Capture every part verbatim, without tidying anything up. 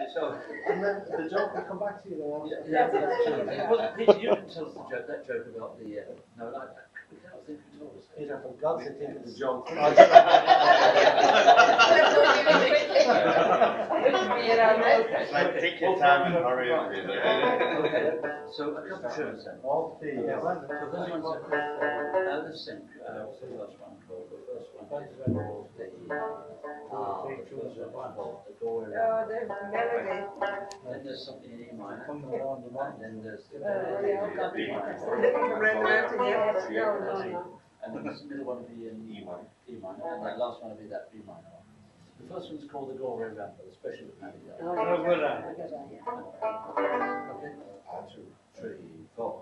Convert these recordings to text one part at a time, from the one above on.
So, and then the joke will come back to you though. Yeah, yeah, but that's true. Well, Peter, you didn't tell us the joke, that joke about the, uh, no, I, we cannot think who told us. Peter, for God's sake, think of the joke. Like, take your time and hurry up. Okay, so a couple of tunes then. All three, yeah. So this one's, uh, let's think, uh, what's the first one called? The first one is the, ah, the first one called The Doorway Round. Oh, the melody. Then there's something in E minor. Coming around the mountain. And then there's the Oh, yeah, I've got B it. minor. Red Mountain, yes. Yeah. No, no, no. And then this middle one will be in E minor. E minor, and that last one will be that B minor one. The first one's called The Doorway Round, but especially with Maddie. Oh, Okay, yeah. Oh, good, uh, I get that, yeah. one, two, three, four.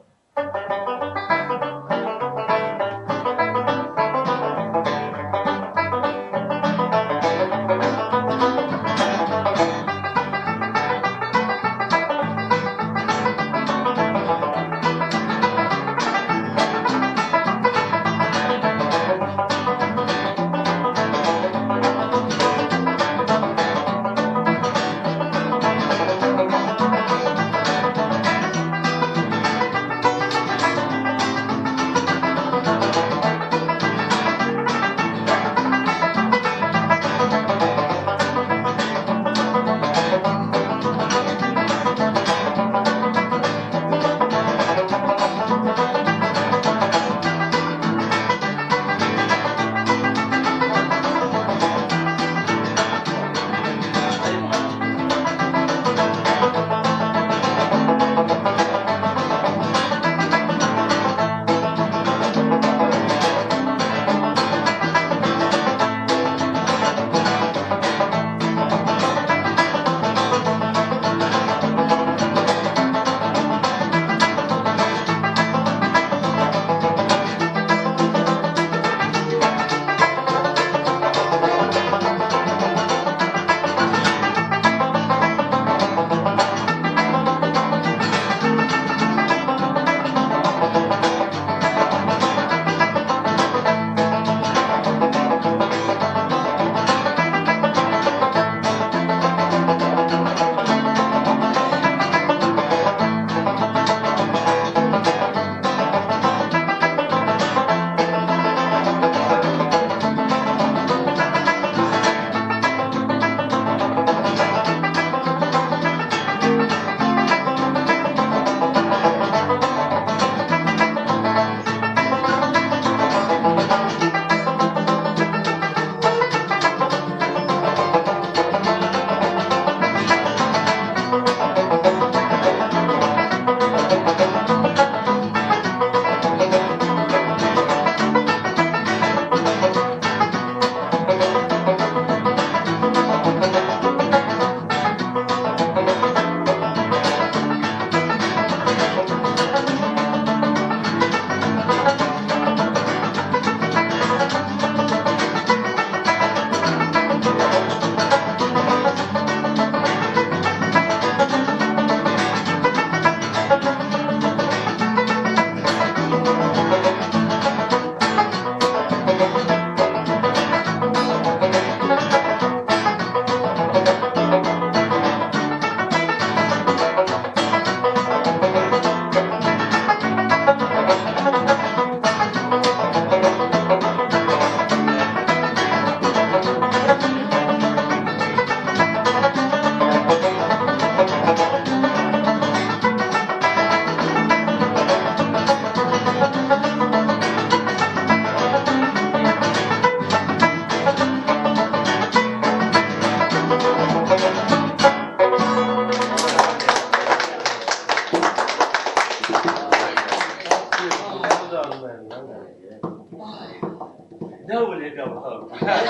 Now will you go home?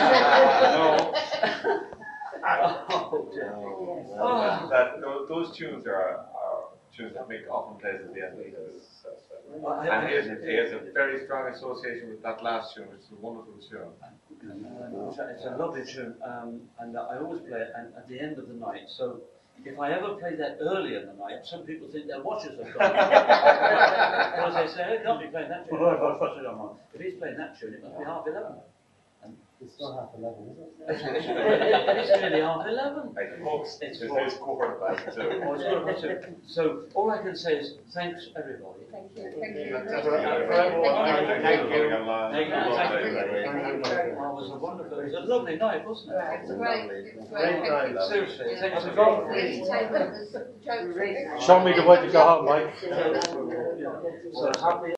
No. Oh, dear. Oh. That, those, those tunes are, are tunes that Mick often plays at the end of his uh, set. And he has, he has a very strong association with that last tune, which is a wonderful tune. Um, it's, a, it's a lovely tune, um, and I always play it and at the end of the night. So if I ever play that early in the night, some people think their watches have gone. Because they say, "I can't be playing that tune." If he's playing that tune, it must be half eleven. And It's still half eleven, isn't it? It's, it's, it's nearly half eleven. Like, folks, It's there's four. this cohort back too. Oh, it's got to be two. So all I can say is thanks everybody. Thank you. Thank you. That's very right. much. For everyone, Thank you. thank you. Thank you. Thank you. Thank you very Oh, much. it was a wonderful, it was a lovely night, wasn't it? It was great. It was Great great. night. Seriously, Yeah. thanks The for entertainment was, the jokes were Show me the way to go home, Mike. So happy